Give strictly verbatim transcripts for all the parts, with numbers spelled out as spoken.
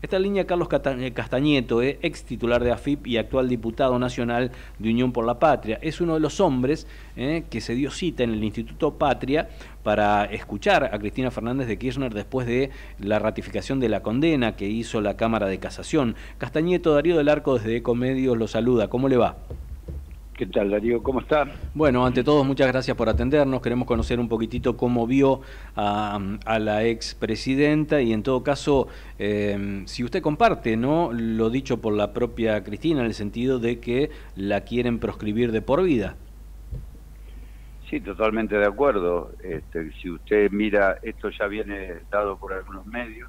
Está en línea Carlos Castañeto, eh, ex titular de A F I P y actual diputado nacional de Unión por la Patria. Es uno de los hombres eh, que se dio cita en el Instituto Patria para escuchar a Cristina Fernández de Kirchner después de la ratificación de la condena que hizo la Cámara de Casación. Castañeto, Darío del Arco desde Ecomedios lo saluda. ¿Cómo le va? ¿Qué tal, Darío? ¿Cómo está? Bueno, ante todo, muchas gracias por atendernos. Queremos conocer un poquitito cómo vio a, a la expresidenta y, en todo caso, eh, si usted comparte, ¿no?, lo dicho por la propia Cristina, en el sentido de que la quieren proscribir de por vida. Sí, totalmente de acuerdo. Este, si usted mira, esto ya viene dado por algunos medios,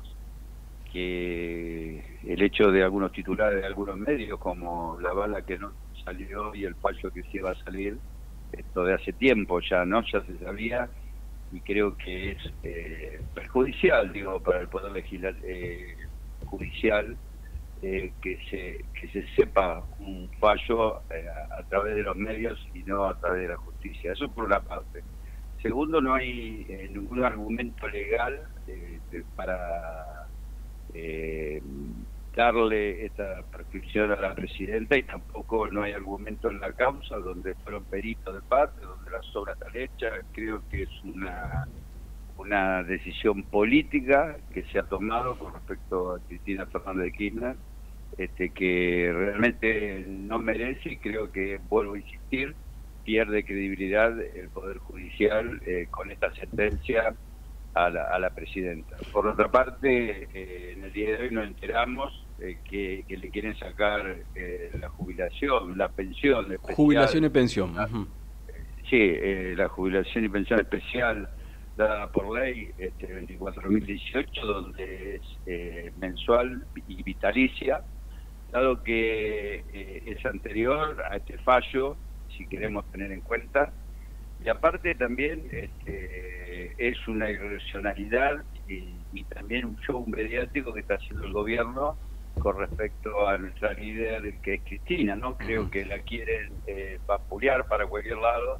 que el hecho de algunos titulares de algunos medios, como la bala que no salió y el fallo que sí va a salir, esto de hace tiempo ya, ¿no? Ya se sabía, y creo que es eh, perjudicial, digo, para el Poder legisla eh, Judicial, eh, que se que se sepa un fallo eh, a, a través de los medios y no a través de la justicia. Eso por una parte. Segundo, no hay eh, ningún argumento legal eh, de, para eh, darle esta prescripción a la presidenta, y tampoco no hay argumento en la causa donde fueron peritos de parte, donde las obras están hechas. Creo que es una una decisión política que se ha tomado con respecto a Cristina Fernández de Kirchner, este, que realmente no merece, y creo que, vuelvo a insistir, pierde credibilidad el Poder Judicial eh, con esta sentencia a la, a la presidenta. Por otra parte, eh, en el día de hoy nos enteramos eh, que, que le quieren sacar eh, la jubilación, la pensión especial. Jubilación y pensión. La, uh-huh. Sí, eh, la jubilación y pensión especial dada por ley, este, veinticuatro mil dieciocho, donde es eh, mensual y vitalicia, dado que eh, es anterior a este fallo, si queremos tener en cuenta. Y aparte también este, es una irracionalidad y, y también un show mediático que está haciendo el gobierno con respecto a nuestra líder, que es Cristina, ¿no? Creo que la quieren eh, vapulear para cualquier lado,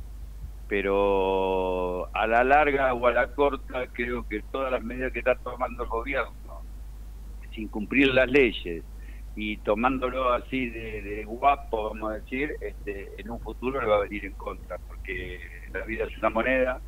pero a la larga o a la corta, creo que todas las medidas que está tomando el gobierno, sin cumplir las leyes y tomándolo así de, de guapo, vamos a decir, este, en un futuro le va a venir en contra, porque la vida es una moneda,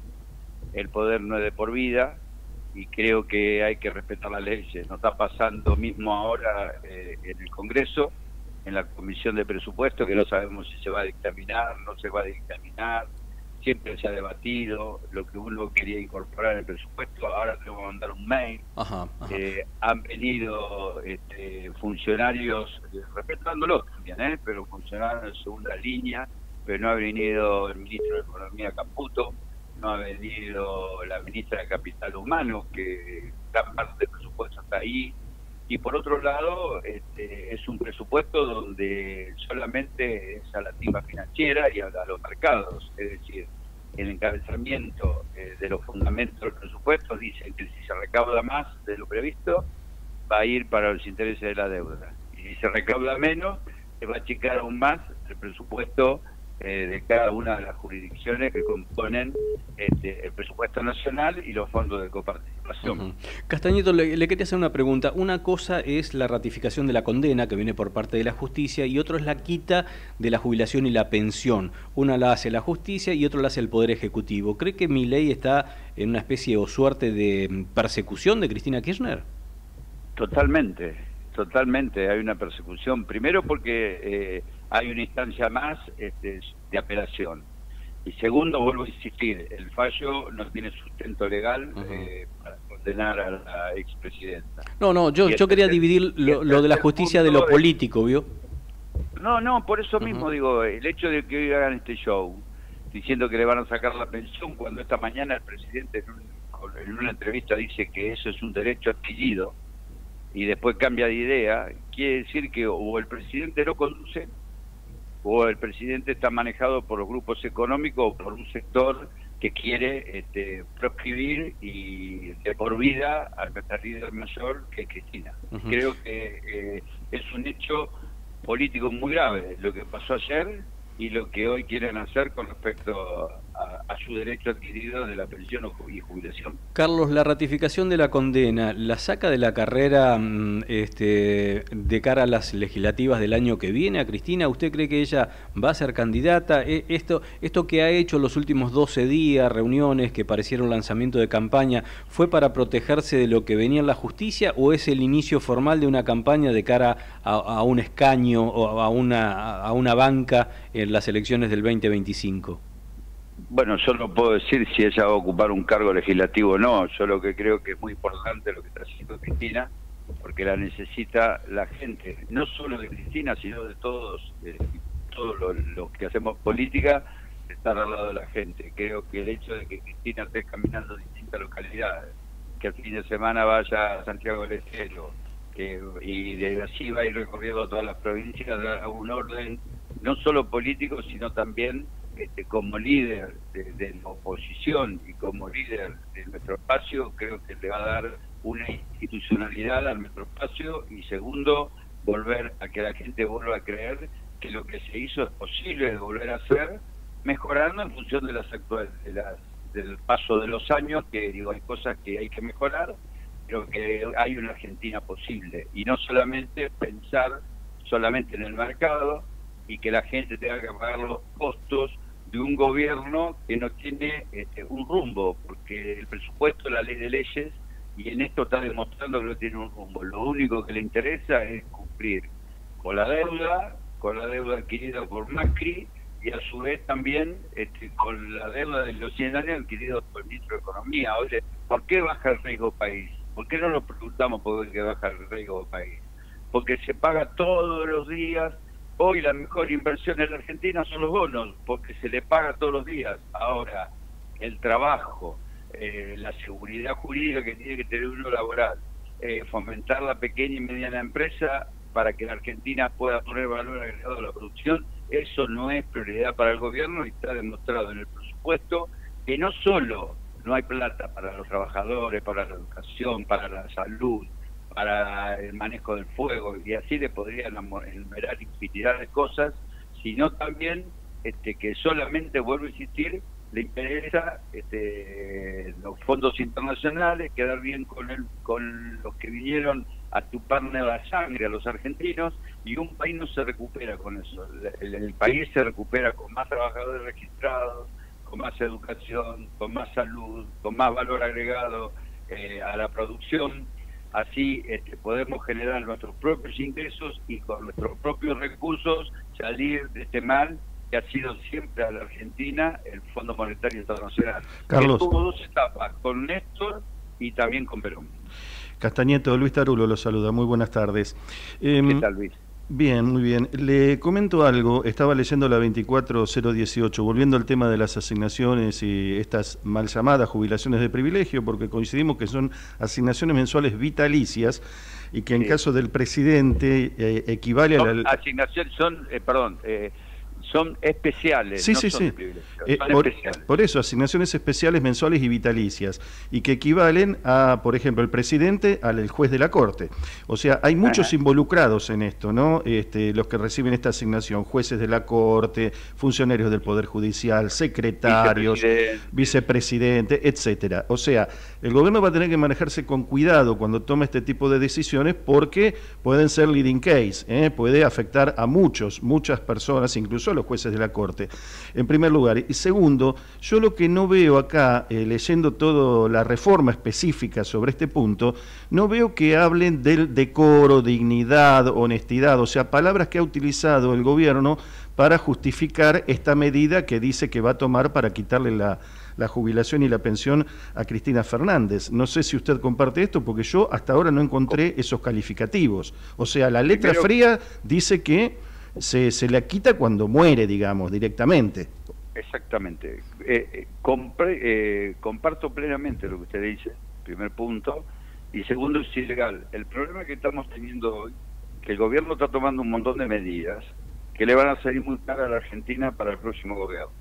el poder no es de por vida, y creo que hay que respetar las leyes. No está pasando mismo ahora eh, en el Congreso, en la Comisión de Presupuesto, que no sabemos si se va a dictaminar, no se va a dictaminar. Siempre se ha debatido lo que uno quería incorporar en el presupuesto. Ahora tengo que mandar un mail. Ajá, ajá. Eh, han venido este, funcionarios, eh, respetándolo también, ¿eh? pero funcionarios de segunda línea, pero no ha venido el ministro de Economía, Caputo, no ha venido la ministra de Capital Humano, que gran parte del presupuesto está ahí. Y por otro lado, este, es un presupuesto donde solamente es a la timba financiera y a, a los mercados. Es decir, el encabezamiento eh, de los fundamentos del presupuesto dicen que si se recauda más de lo previsto, va a ir para los intereses de la deuda. Y si se recauda menos, se va a achicar aún más el presupuesto eh, de cada una de las jurisdicciones que componen este, el presupuesto nacional y los fondos de coparticipación. Uh-huh. Castañeto, le, le quería hacer una pregunta. Una cosa es la ratificación de la condena que viene por parte de la justicia, y otro es la quita de la jubilación y la pensión. Una la hace la justicia y otra la hace el Poder Ejecutivo. ¿Cree que Milei está en una especie o suerte de persecución de Cristina Kirchner? Totalmente, totalmente. Hay una persecución. Primero porque eh, hay una instancia más este, de apelación. Y segundo, vuelvo a insistir, el fallo no tiene sustento legal uh-huh. eh, para condenar a la expresidenta. No, no, yo, yo quería dividir lo, lo de la justicia de lo político, ¿vio? No, no, por eso mismo uh-huh. digo, el hecho de que hoy hagan este show, diciendo que le van a sacar la pensión, cuando esta mañana el presidente en, un, en una entrevista dice que eso es un derecho adquirido, y después cambia de idea, quiere decir que o el presidente no conduce, o el presidente está manejado por los grupos económicos o por un sector que quiere este, proscribir y de por vida a nuestra líder mayor, que es Cristina. Uh-huh. Creo que eh, es un hecho político muy grave lo que pasó ayer y lo que hoy quieren hacer con respecto a, a su derecho adquirido de la pensión y jubilación. Carlos, la ratificación de la condena, ¿la saca de la carrera este, de cara a las legislativas del año que viene a Cristina? ¿Usted cree que ella va a ser candidata? Esto, esto que ha hecho los últimos doce días, reuniones que parecieron lanzamiento de campaña, ¿fue para protegerse de lo que venía en la justicia o es el inicio formal de una campaña de cara a, a un escaño o a una, a una banca en las elecciones del veinte veinticinco? Bueno, yo no puedo decir si ella va a ocupar un cargo legislativo o no. Yo lo que creo que es muy importante lo que está haciendo Cristina, porque la necesita la gente, no solo de Cristina, sino de todos, eh, todos los, los que hacemos política, estar al lado de la gente. Creo que el hecho de que Cristina esté caminando en distintas localidades, que el fin de semana vaya a Santiago del Estero, que, y de así va a ir recorriendo todas las provincias, da un orden no solo político, sino también Este, como líder de, de la oposición y como líder de nuestro espacio, creo que le va a dar una institucionalidad a nuestro espacio y segundo, volver a que la gente vuelva a creer que lo que se hizo es posible de volver a hacer, mejorando en función de las actuales, de las, del paso de los años, que digo, hay cosas que hay que mejorar, pero que hay una Argentina posible y no solamente pensar solamente en el mercado y que la gente tenga que pagar los costos de un gobierno que no tiene este, un rumbo, porque el presupuesto es la ley de leyes y en esto está demostrando que no tiene un rumbo. Lo único que le interesa es cumplir con la deuda, con la deuda adquirida por Macri y a su vez también este, con la deuda de los cien años adquiridos por el ministro de Economía. Oye, ¿por qué baja el riesgo país? ¿Por qué no nos preguntamos por qué baja el riesgo país? Porque se paga todos los días. Hoy la mejor inversión en la Argentina son los bonos, porque se le paga todos los días. Ahora, el trabajo, eh, la seguridad jurídica que tiene que tener uno laboral, eh, fomentar la pequeña y mediana empresa para que la Argentina pueda poner valor agregado a la producción, eso no es prioridad para el gobierno y está demostrado en el presupuesto que no solo no hay plata para los trabajadores, para la educación, para la salud, para el manejo del fuego, y así le podrían enumerar infinidad de cosas, sino también este, que solamente, vuelvo a insistir, le interesa este, los fondos internacionales, quedar bien con, el, con los que vinieron a chuparle la sangre a los argentinos, y un país no se recupera con eso. El, el país se recupera con más trabajadores registrados, con más educación, con más salud, con más valor agregado eh, a la producción. Así este, podemos generar nuestros propios ingresos y con nuestros propios recursos salir de este mal que ha sido siempre a la Argentina el Fondo Monetario Internacional. Carlos. Que tuvo dos etapas, con Néstor y también con Perón. Castañeto, Luis Tarulo lo saluda, muy buenas tardes. Eh, ¿Qué tal, Luis? Bien, muy bien. Le comento algo, estaba leyendo la veinticuatro cero dieciocho, volviendo al tema de las asignaciones y estas mal llamadas jubilaciones de privilegio, porque coincidimos que son asignaciones mensuales vitalicias y que en sí. caso del presidente eh, equivale son a la... Asignaciones son, eh, perdón, eh, son especiales, sí, no sí, son sí. de privilegio, Eh, son por, especiales. Por eso, asignaciones especiales mensuales y vitalicias, y que equivalen a, por ejemplo, el presidente al el juez de la Corte. O sea, hay muchos Ajá. involucrados en esto, ¿no? Este, los que reciben esta asignación, jueces de la Corte, funcionarios del Poder Judicial, secretarios, vicepresidente, vicepresidente, etcétera. O sea, el gobierno va a tener que manejarse con cuidado cuando toma este tipo de decisiones porque pueden ser leading case, ¿eh? Puede afectar a muchos, muchas personas, incluso a los jueces de la Corte, en primer lugar. Y segundo, yo lo que no veo acá, eh, leyendo toda la reforma específica sobre este punto, no veo que hablen del decoro, dignidad, honestidad, o sea, palabras que ha utilizado el gobierno para justificar esta medida que dice que va a tomar para quitarle la, la jubilación y la pensión a Cristina Fernández. No sé si usted comparte esto, porque yo hasta ahora no encontré esos calificativos. O sea, la letra Primero, fría dice que Se, se la quita cuando muere, digamos, directamente. Exactamente. Eh, eh, compre, eh, comparto plenamente lo que usted dice, primer punto, y segundo, es ilegal. El problema que estamos teniendo hoy, que el gobierno está tomando un montón de medidas que le van a salir muy caras a la Argentina para el próximo gobierno.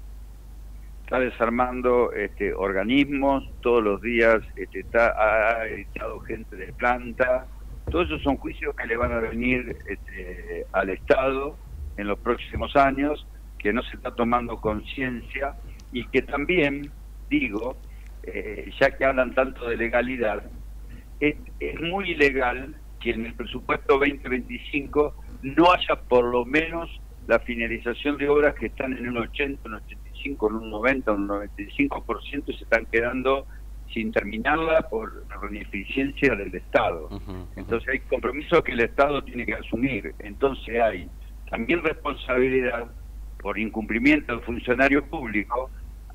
Está desarmando este, organismos, todos los días este, está, ha echado gente de planta. Todos esos son juicios que le van a venir este, al Estado en los próximos años, que no se está tomando conciencia y que también, digo, eh, ya que hablan tanto de legalidad, es, es muy ilegal que en el presupuesto veinte veinticinco no haya por lo menos la finalización de obras que están en un ochenta, un ochenta y cinco, en un noventa, un noventa y cinco por ciento y se están quedando sin terminarla por la ineficiencia del Estado. Uh-huh, uh-huh. Entonces hay compromisos que el Estado tiene que asumir. Entonces hay también responsabilidad por incumplimiento del funcionario público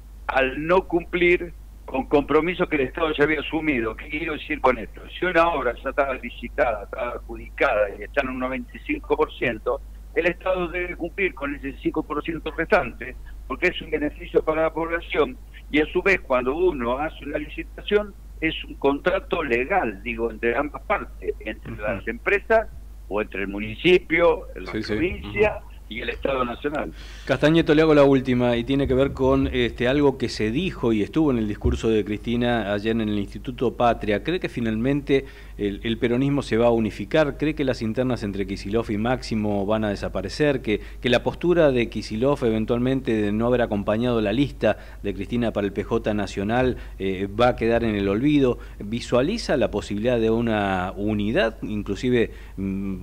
al no cumplir con compromisos que el Estado ya había asumido. ¿Qué quiero decir con esto? Si una obra ya estaba licitada, estaba adjudicada y está en un noventa y cinco por ciento, el Estado debe cumplir con ese cinco por ciento restante, porque es un beneficio para la población, y a su vez cuando uno hace una licitación es un contrato legal, digo, entre ambas partes, entre uh-huh. las empresas o entre el municipio, la sí, provincia sí. uh-huh. y el Estado Nacional. Castañeto, le hago la última y tiene que ver con este algo que se dijo y estuvo en el discurso de Cristina ayer en el Instituto Patria. ¿Cree que finalmente el, el peronismo se va a unificar? ¿Cree que las internas entre Kicillof y Máximo van a desaparecer? ¿Que, que la postura de Kicillof eventualmente de no haber acompañado la lista de Cristina para el P J Nacional eh, va a quedar en el olvido? ¿Visualiza la posibilidad de una unidad, inclusive mm,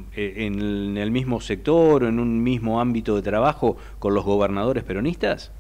en el mismo sector o en un mismo ámbito de trabajo con los gobernadores peronistas?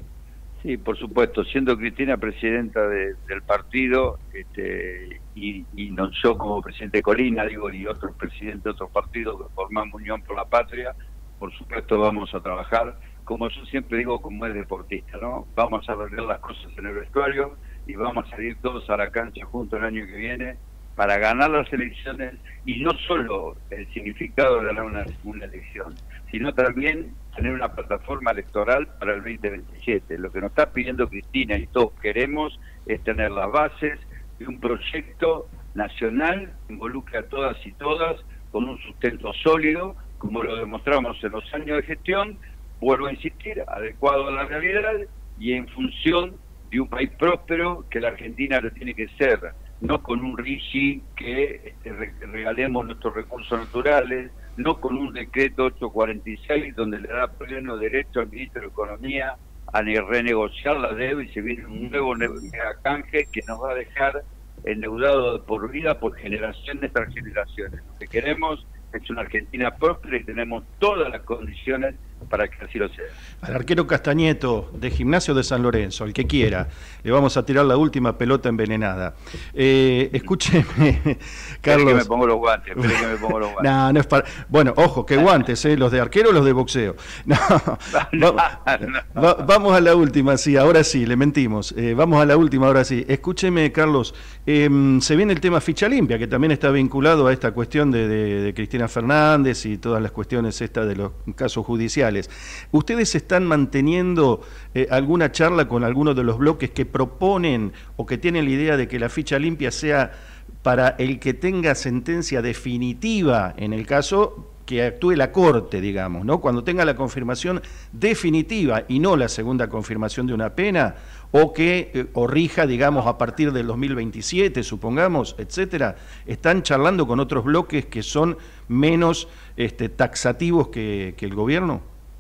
Sí, por supuesto, siendo Cristina presidenta de, del partido este, y, y no yo como presidente de Colina, digo, y otros presidentes de otros partidos que formamos Unión por la Patria, por supuesto vamos a trabajar, como yo siempre digo, como es deportista, ¿no? Vamos a arreglar las cosas en el vestuario y vamos a salir todos a la cancha juntos el año que viene para ganar las elecciones, y no solo el significado de ganar una, una elección, sino también tener una plataforma electoral para el veinte veintisiete. Lo que nos está pidiendo Cristina y todos queremos es tener las bases de un proyecto nacional que involucre a todas y todas con un sustento sólido, como lo demostramos en los años de gestión, vuelvo a insistir, adecuado a la realidad y en función de un país próspero que la Argentina lo tiene que ser, no con un R I G I que este, regalemos nuestros recursos naturales, no con un decreto ochocientos cuarenta y seis donde le da pleno derecho al ministro de Economía a renegociar la deuda y se viene un nuevo canje que nos va a dejar endeudados por vida por generaciones tras generaciones. Lo que queremos es una Argentina próspera y tenemos todas las condiciones para que así lo sea. Al arquero Castañeto, de Gimnasio de San Lorenzo, el que quiera, le vamos a tirar la última pelota envenenada. Eh, escúcheme, Carlos. Espere que me pongo los guantes, espere que me pongo los guantes. No, no es para... Bueno, ojo, ¿qué guantes, eh? ¿Los de arquero o los de boxeo? No, no, va... no. Va, vamos a la última, sí, ahora sí, le mentimos. Eh, vamos a la última, ahora sí. Escúcheme, Carlos, eh, se viene el tema ficha limpia, que también está vinculado a esta cuestión de, de, de Cristina Fernández y todas las cuestiones estas de los casos judiciales. ¿Ustedes están manteniendo eh, alguna charla con algunos de los bloques que proponen o que tienen la idea de que la ficha limpia sea para el que tenga sentencia definitiva, en el caso que actúe la Corte, digamos, ¿no? Cuando tenga la confirmación definitiva y no la segunda confirmación de una pena, o que eh, o rija, digamos, a partir del dos mil veintisiete, supongamos, etcétera? ¿Están charlando con otros bloques que son menos este, taxativos que, que el gobierno?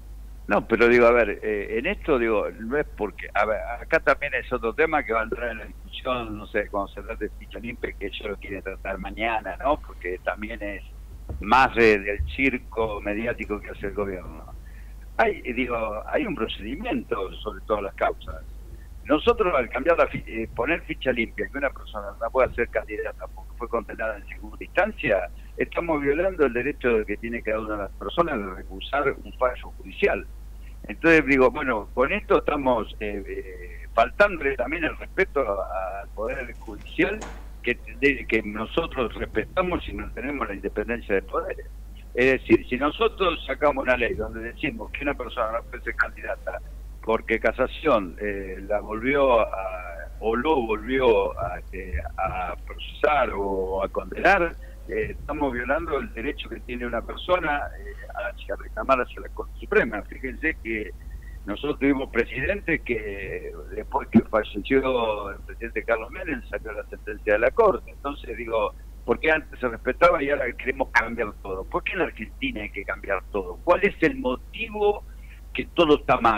No, pero digo, a ver, eh, en esto digo, no es porque, a ver, acá también es otro tema que va a entrar en la discusión, no sé, cuando se trate de ficha limpia, que ellos lo quieren tratar mañana, ¿no? Porque también es más de, del circo mediático que hace el gobierno. Hay, digo, hay un procedimiento sobre todas las causas. Nosotros al cambiar la eh, poner ficha limpia, que una persona no pueda ser candidata porque fue condenada en segunda instancia, estamos violando el derecho que tiene cada una de las personas de recusar un fallo judicial. Entonces digo, bueno, con esto estamos eh, eh, faltándole también el respeto al Poder Judicial, que, de, que nosotros respetamos y mantenemos la independencia del poder. Es decir, si nosotros sacamos una ley donde decimos que una persona no puede ser candidata porque Casación eh, la volvió a, o lo volvió a, eh, a procesar o a condenar, eh, estamos violando el derecho que tiene una persona eh, hacia reclamar hacia la Corte Suprema. Fíjense que nosotros tuvimos presidentes que después que falleció el presidente Carlos Menem salió la sentencia de la Corte. Entonces digo, ¿por qué antes se respetaba y ahora queremos cambiar todo? ¿Por qué en la Argentina hay que cambiar todo? ¿Cuál es el motivo que todo está mal?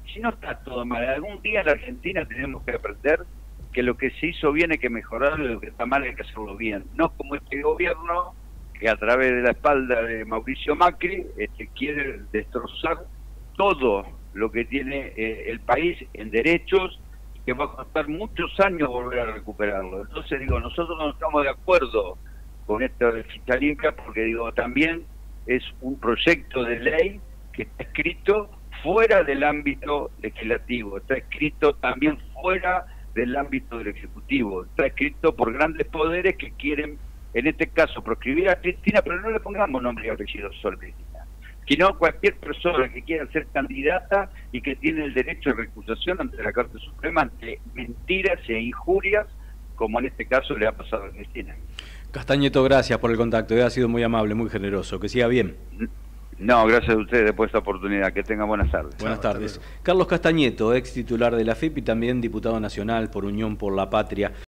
si no está todo mal, algún día en la Argentina tenemos que aprender que lo que se hizo bien hay que mejorarlo y lo que está mal hay que hacerlo bien. No como este gobierno que a través de la espalda de Mauricio Macri este, quiere destrozar todo lo que tiene eh, el país en derechos, que va a costar muchos años volver a recuperarlo. Entonces digo, nosotros no estamos de acuerdo con esto de Fiscalía, porque digo, también es un proyecto de ley que está escrito fuera del ámbito legislativo, está escrito también fuera del ámbito del Ejecutivo, está escrito por grandes poderes que quieren, en este caso, proscribir a Cristina, pero no le pongamos nombre y apellido solo a Cristina, sino cualquier persona que quiera ser candidata y que tiene el derecho de recusación ante la Corte Suprema ante mentiras e injurias, como en este caso le ha pasado a Cristina. Castañeto, gracias por el contacto, ha sido muy amable, muy generoso, que siga bien. No, gracias a ustedes por esta oportunidad, que tengan buenas tardes. Buenas tardes. Carlos Castañeto, ex titular de la A F I P y también diputado nacional por Unión por la Patria.